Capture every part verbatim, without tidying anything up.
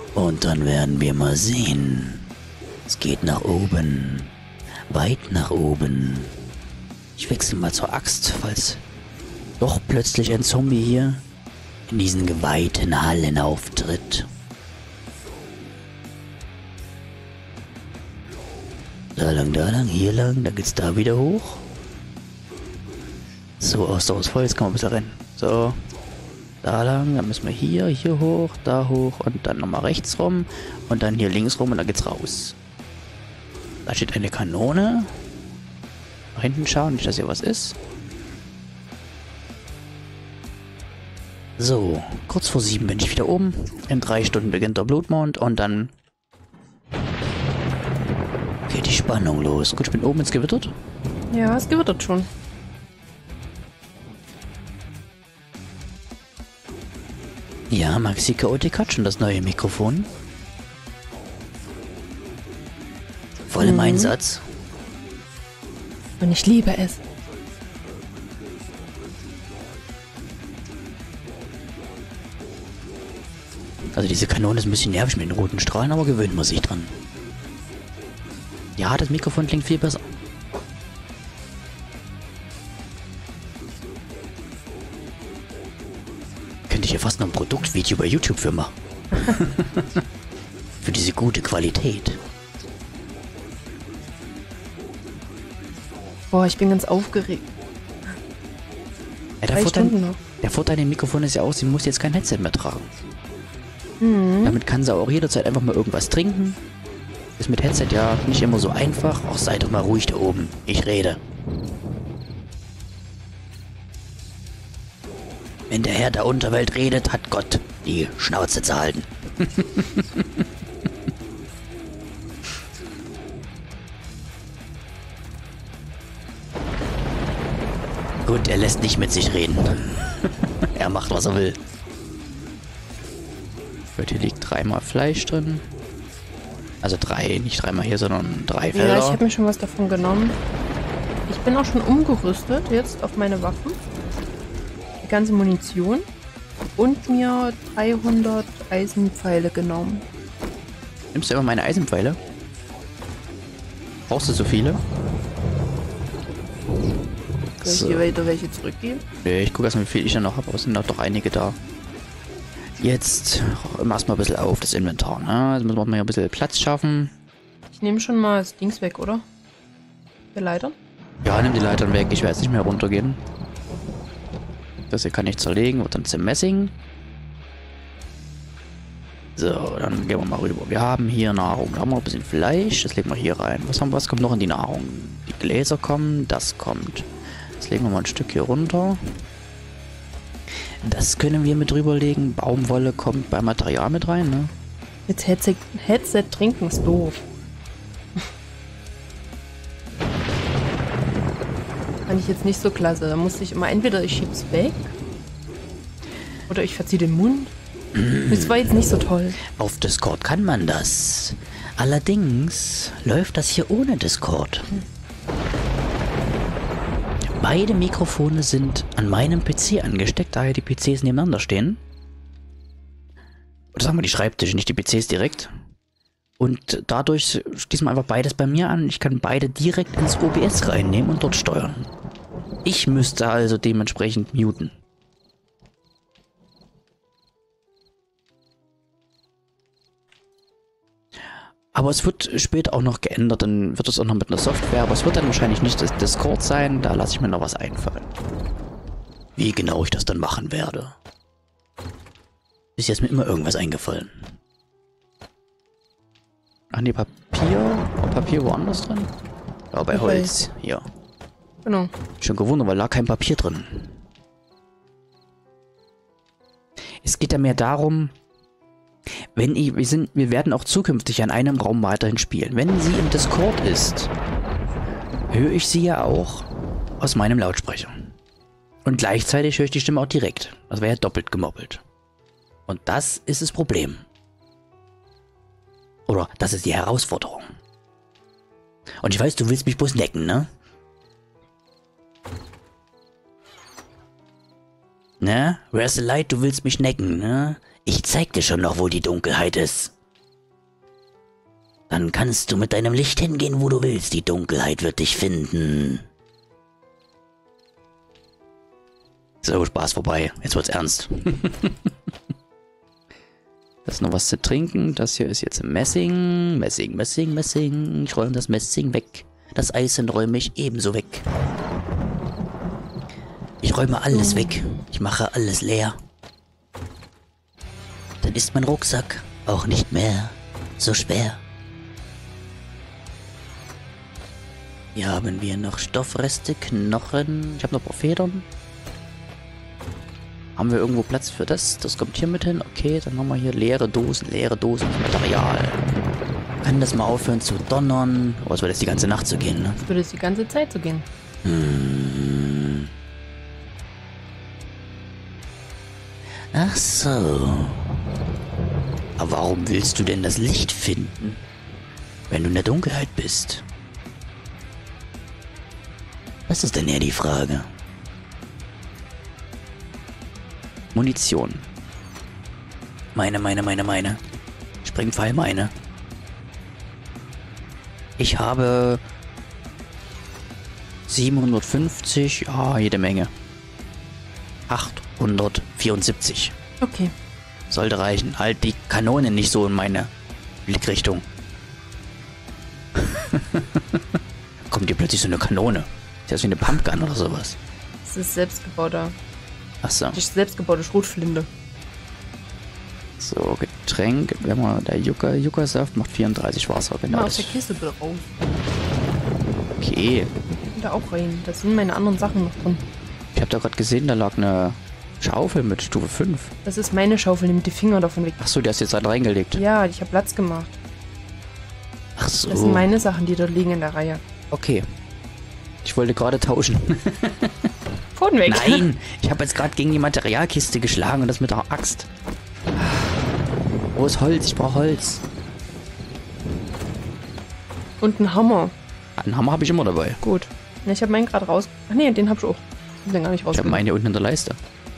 Und dann werden wir mal sehen. Es geht nach oben. Weit nach oben. Ich wechsle mal zur Axt, falls doch plötzlich ein Zombie hier in diesen geweihten Hallen auftritt. Da lang, da lang, hier lang, dann geht's da wieder hoch. So, aus, so, aus Holz kann man ein bisschen rennen. So, da lang, dann müssen wir hier, hier hoch, da hoch und dann nochmal rechts rum und dann hier links rum und dann geht's raus. Da steht eine Kanone. Nach hinten schauen, nicht, dass hier was ist. So, kurz vor sieben bin ich wieder oben. In drei Stunden beginnt der Blutmond und dann geht die Spannung los. Gut, ich bin oben ins Gewittert. Ja, es gewittert schon. Ja, Maxi Chaotic hat schon das neue Mikrofon. Voll im Mhm. Einsatz. Und ich liebe es. Also diese Kanone ist ein bisschen nervig mit den roten Strahlen, aber gewöhnt man sich dran. Ja, das Mikrofon klingt viel besser. Könnte ich ja fast noch ein Produktvideo bei YouTube für machen. Für diese gute Qualität. Boah, ich bin ganz aufgeregt. Ja, der, Drei Vorteil, Stunden noch. der Vorteil im Mikrofon ist ja auch, sie muss jetzt kein Headset mehr tragen. Mhm. Damit kann sie auch jederzeit einfach mal irgendwas trinken. Ist mit Headset ja nicht immer so einfach. Ach, sei doch mal ruhig da oben. Ich rede. Wenn der Herr der Unterwelt redet, hat Gott die Schnauze zu halten. Gut, er lässt nicht mit sich reden. Er macht, was er will. Gut, hier liegt dreimal Fleisch drin. Also drei, nicht dreimal hier, sondern drei Felder. Ja, ich habe mir schon was davon genommen. Ich bin auch schon umgerüstet jetzt auf meine Waffen. Die ganze Munition. Und mir dreihundert Eisenpfeile genommen. Nimmst du immer meine Eisenpfeile? Brauchst du so viele? Soll ich So. dir weiter welche zurückgeben? Nee, ich gucke erstmal, wie viel ich da noch habe, aber es sind doch einige da. Jetzt machst mal ein bisschen auf das Inventar, ne? Jetzt müssen wir mal ein bisschen Platz schaffen. Ich nehme schon mal das Dings weg, oder? Der Leiter? Ja, nimm die Leitern weg, ich werde jetzt nicht mehr runtergehen. Das hier kann ich zerlegen, wird dann zum Messing. So, dann gehen wir mal rüber. Wir haben hier Nahrung. Da haben wir ein bisschen Fleisch, das legen wir hier rein. Was, haben, was kommt noch in die Nahrung? Die Gläser kommen, das kommt. Das legen wir mal ein Stück hier runter. Das können wir mit drüberlegen. Baumwolle kommt beim Material mit rein, ne? Jetzt Headset, Headset trinken ist doof. Fand ich jetzt nicht so klasse. Da musste ich immer entweder ich schieb's weg oder ich verziehe den Mund. Das war jetzt nicht so toll. Auf Discord kann man das. Allerdings läuft das hier ohne Discord. Beide Mikrofone sind an meinem P C angesteckt, daher die P Cs nebeneinander stehen. Oder sagen wir die Schreibtische, nicht die P Cs direkt. Und dadurch schließen wir einfach beides bei mir an. Ich kann beide direkt ins O B S reinnehmen und dort steuern. Ich müsste also dementsprechend muten. Aber es wird später auch noch geändert, dann wird es auch noch mit einer Software, aber es wird dann wahrscheinlich nicht das Discord sein, da lasse ich mir noch was einfallen. Wie genau ich das dann machen werde. Ist jetzt mir immer irgendwas eingefallen. Ach nee, Papier? War Papier woanders drin? Ja, bei Holz. Ja. Genau. Schon gewundert, weil lag kein Papier drin. Es geht ja mehr darum, wenn ich, wir sind, wir werden auch zukünftig an einem Raum weiterhin spielen. Wenn sie im Discord ist, höre ich sie ja auch aus meinem Lautsprecher. Und gleichzeitig höre ich die Stimme auch direkt. Das wäre ja doppelt gemoppelt. Und das ist das Problem. Oder das ist die Herausforderung. Und ich weiß, du willst mich bloß necken, ne? Ne? Where's the light? Du willst mich necken, ne? Ich zeig dir schon noch, wo die Dunkelheit ist. Dann kannst du mit deinem Licht hingehen, wo du willst. Die Dunkelheit wird dich finden. So, Spaß vorbei. Jetzt wird's ernst. Das ist noch was zu trinken. Das hier ist jetzt Messing. Messing, Messing, Messing. Ich räume das Messing weg. Das Eisen räume ich ebenso weg. Ich räume alles weg. Ich mache alles leer. Dann ist mein Rucksack auch nicht mehr so schwer. Hier haben wir noch Stoffreste, Knochen. Ich habe noch ein paar Federn. Haben wir irgendwo Platz für das? Das kommt hier mit hin. Okay, dann haben wir hier leere Dosen, leere Dosen mit Material. Kann das mal aufhören zu donnern? Oh, es wird jetzt die ganze Nacht so gehen, ne? Es wird jetzt die ganze Zeit so gehen. Hm. Ach so. Aber warum willst du denn das Licht finden, wenn du in der Dunkelheit bist? Das ist denn eher die Frage. Munition. Meine, meine, meine, meine. Springpfeil, meine. Ich habe siebenhundertfünfzig, ja, jede Menge. achthundertvierundsiebzig. Okay. Sollte reichen. Halt die Kanone nicht so in meine Blickrichtung. Kommt hier plötzlich so eine Kanone. Ist das wie eine Pumpgun oder sowas? Das ist selbstgebauter. Achso. Die selbstgebaute Schrotflinte. So, Getränk. Wenn man der Yucca, Yucca-Saft macht vierunddreißig Wasser. Genau. Mal aus der Kiste bitte raus. Okay. Da auch rein. Da sind meine anderen Sachen noch drin. Ich habe da gerade gesehen, da lag eine Schaufel mit Stufe fünf. Das ist meine Schaufel. Nimm die Finger davon weg. Achso, die hast du jetzt da reingelegt. Ja, ich habe Platz gemacht. Ach so. Das sind meine Sachen, die dort liegen in der Reihe. Okay. Ich wollte gerade tauschen. Pfoten weg. Nein, ich habe jetzt gerade gegen die Materialkiste geschlagen und das mit der Axt. Wo ist Holz? Ich brauche Holz. Und ein Hammer. Einen Hammer habe ich immer dabei. Gut. Ja, ich habe meinen gerade raus... Ach nee, den habe ich auch. Ich hab den gar nicht Ich habe rausgenommen. meinen hier unten in der Leiste.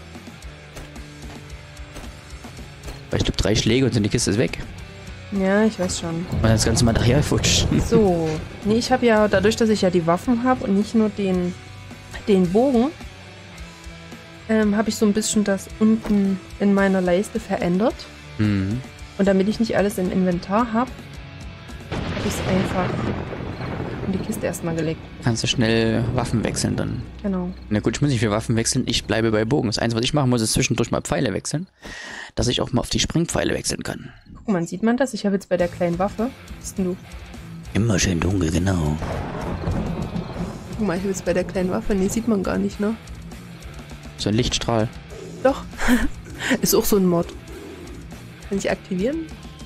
Weil ich glaube, drei Schläge und die Kiste ist weg. Ja, ich weiß schon. Und das ganze Material futsch. So. Nee, ich habe ja, dadurch, dass ich ja die Waffen habe und nicht nur den, den Bogen, ähm, habe ich so ein bisschen das unten in meiner Leiste verändert. Mhm. Und damit ich nicht alles im Inventar habe, habe ich es einfach in die Kiste erstmal gelegt. Kannst du schnell Waffen wechseln dann. Genau. Na gut, ich muss nicht viel Waffen wechseln, ich bleibe bei Bogen. Das Einzige, was ich machen muss, ist zwischendurch mal Pfeile wechseln, dass ich auch mal auf die Springpfeile wechseln kann. Guck mal, sieht man das? Ich habe jetzt bei der kleinen Waffe... Was ist denn du? Immer schön dunkel, genau. Guck mal, ich habe jetzt bei der kleinen Waffe... Nee, sieht man gar nicht, ne? So ein Lichtstrahl. Doch. Ist auch so ein Mod. Kann ich aktivieren?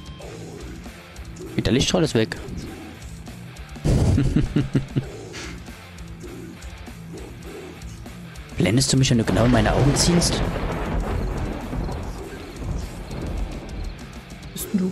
Der Lichtstrahl ist weg. Blendest du mich, wenn du genau in meine Augen ziehst? Bist denn du?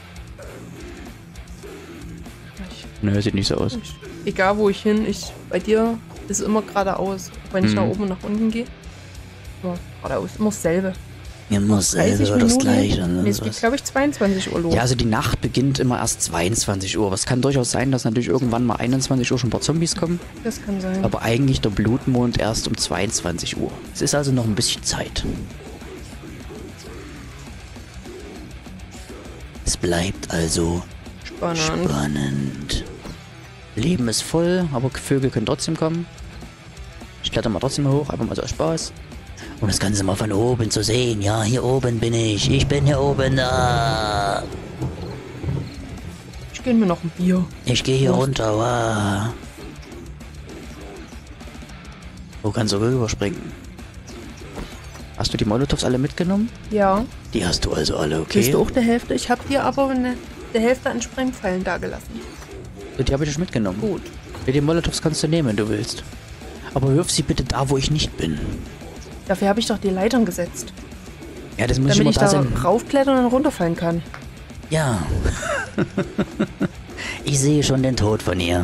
Ich, Nö, sieht nicht so aus. ich, egal wo ich hin, ich bei dir ist immer geradeaus. Wenn ich Mhm. nach oben und nach unten gehe. Ja, geradeaus, immer dasselbe. Immer selber das Gleiche. Nee, es geht, glaube ich, zweiundzwanzig Uhr los. Ja, also die Nacht beginnt immer erst zweiundzwanzig Uhr. Aber es kann durchaus sein, dass natürlich irgendwann mal einundzwanzig Uhr schon ein paar Zombies kommen. Das kann sein. Aber eigentlich der Blutmond erst um zweiundzwanzig Uhr. Es ist also noch ein bisschen Zeit. Es bleibt also Spannend. spannend. Leben ist voll, aber Vögel können trotzdem kommen. Ich kletter mal trotzdem hoch, einfach mal so aus Spaß. Um das Ganze mal von oben zu sehen. Ja, hier oben bin ich. Ich bin hier oben da. Ich gönn mir noch ein Bier. Ich gehe hier Was? runter. Wow. Wo kannst du rüberspringen? Hast du die Molotows alle mitgenommen? Ja. Die hast du also alle, okay? Siehst du auch der Hälfte? Ich habe dir aber eine, der Hälfte an Sprengpfeilen dagelassen. Die habe ich schon mitgenommen. Gut. Ja, die Molotows kannst du nehmen, wenn du willst. Aber wirf sie bitte da, wo ich nicht bin. Dafür habe ich doch die Leitern gesetzt. Ja, das muss Damit immer ich da da sein. raufklettern und dann runterfallen kann. Ja. Ich sehe schon den Tod von ihr.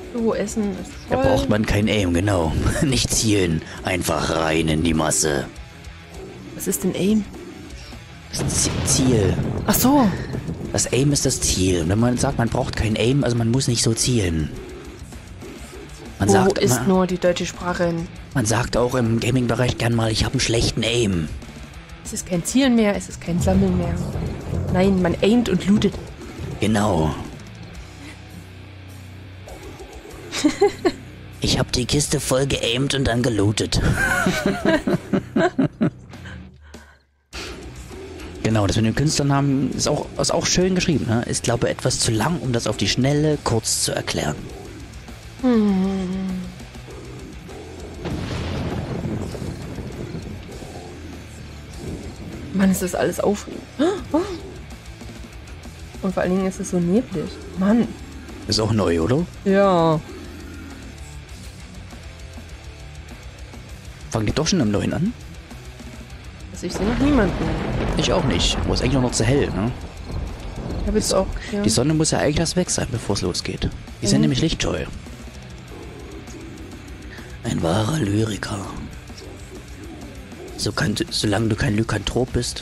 So, Essen ist Da voll. braucht man kein Aim, genau. Nicht zielen, einfach rein in die Masse. Was ist denn Aim? Das Z- Ziel. Ach so. Das Aim ist das Ziel. Und wenn man sagt, man braucht kein Aim, also man muss nicht so zielen. Man Wo sagt, ist man, nur die deutsche Sprache? man sagt auch im Gaming-Bereich gern mal, ich habe einen schlechten Aim. Es ist kein Zielen mehr, es ist kein Sammeln mehr. Nein, man aimt und lootet. Genau. Ich habe die Kiste voll geaimt und dann gelootet. Genau, das mit den Künstlernamen ist auch, ist auch schön geschrieben. Ne? Ist, glaube ich, etwas zu lang, um das auf die Schnelle kurz zu erklären. Hm. Mann, ist das alles aufregend. Und vor allen Dingen ist es so neblig. Mann. Ist auch neu, oder? Ja. Fangen die doch schon am neuen an? Also ich sehe noch niemanden. Ich auch nicht. Wo ist eigentlich noch zu hell, ne? Ich habe jetzt auch... Ja. Die Sonne muss ja eigentlich erst weg sein, bevor es losgeht. Die sind Mhm. nämlich lichtscheu. Ein wahrer Lyriker. So kann, solange du kein Lykanthrop bist.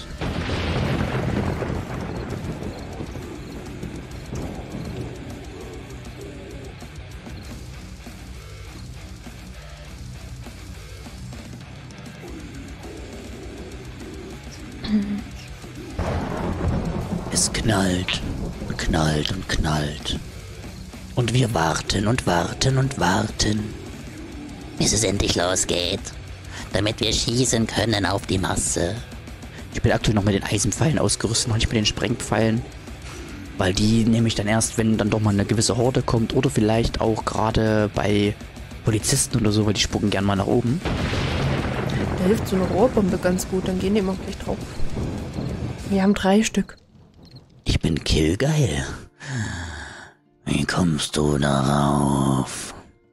Es knallt und knallt und knallt. Und wir warten und warten und warten, bis es endlich losgeht, damit wir schießen können auf die Masse. Ich bin aktuell noch mit den Eisenpfeilen ausgerüstet, noch nicht mit den Sprengpfeilen. Weil die nehme ich dann erst, wenn dann doch mal eine gewisse Horde kommt. Oder vielleicht auch gerade bei Polizisten oder so, weil die spucken gern mal nach oben. Da hilft so eine Rohrbombe ganz gut, dann gehen die immer gleich drauf. Wir haben drei Stück. Ich bin killgeil. Wie kommst du darauf?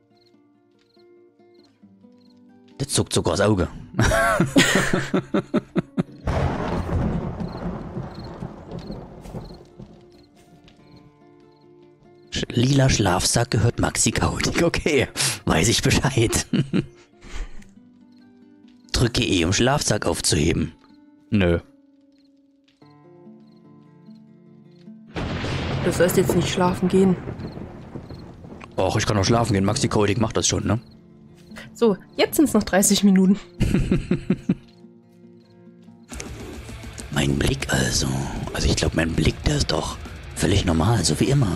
Der zuckt sogar das Auge. Sch- Lila Schlafsack gehört Maxi Kautik. Okay, weiß ich Bescheid. Drücke E, um Schlafsack aufzuheben. Nö. Du sollst jetzt nicht schlafen gehen. Och, ich kann auch schlafen gehen. Maxi Kautik macht das schon, ne? So, jetzt sind es noch dreißig Minuten. Mein Blick also. Also ich glaube, mein Blick, der ist doch völlig normal, so wie immer.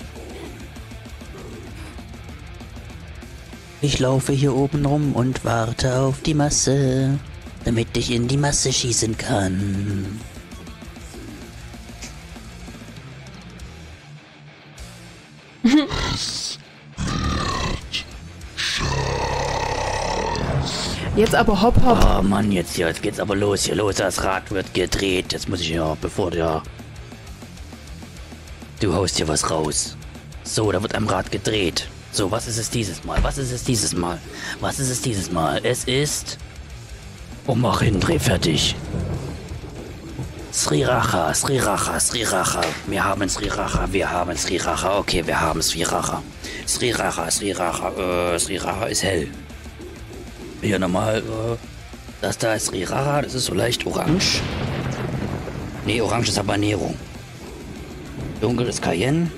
Ich laufe hier oben rum und warte auf die Masse, damit ich in die Masse schießen kann. Jetzt aber hopp, hopp. Oh Mann, jetzt, hier, jetzt geht's aber los hier. Los, das Rad wird gedreht. Jetzt muss ich ja, bevor der... Du haust hier was raus. So, da wird am Rad gedreht. So, was ist es dieses Mal? Was ist es dieses Mal? Was ist es dieses Mal? Es ist... Oh, mach hin, dreh fertig. Sri Racha, Sri Racha, Sri Racha. Wir haben Sri Racha, wir haben Sri Racha. Okay, wir haben Sri Racha. Sri Racha, Sri Racha. Äh, Sri Racha ist hell. Hier nochmal, äh, das da ist Sri Racha, das ist so leicht orange. Nee, orange ist Habanero. Dunkel ist Cayenne.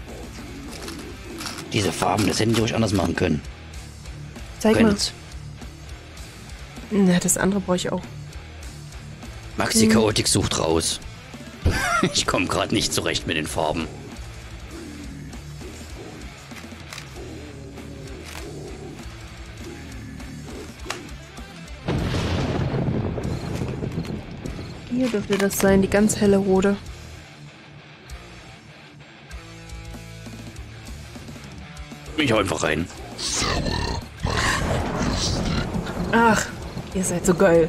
Diese Farben, das hätten die ruhig anders machen können. Zeig Gönnet's. mal. Na, das andere brauche ich auch. Maxi Chaotik sucht raus. Ich komme gerade nicht zurecht mit den Farben. Hier dürfte das sein, die ganz helle rote. Ich hau einfach rein. Ach, ihr seid so geil.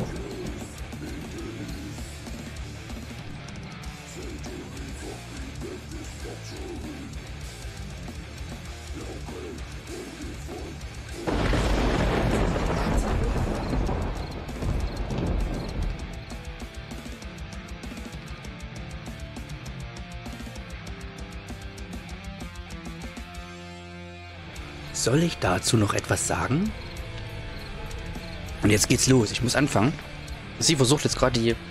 Soll ich dazu noch etwas sagen? Und jetzt geht's los. Ich muss anfangen. Sie versucht jetzt gerade die...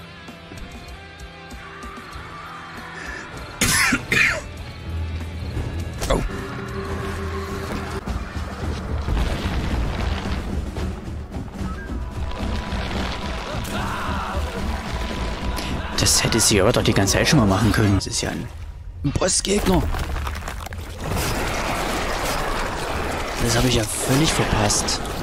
Oh. Das hätte sie aber doch die ganze Zeit schon mal machen können. Das ist ja ein Bossgegner. Das habe ich ja völlig verpasst.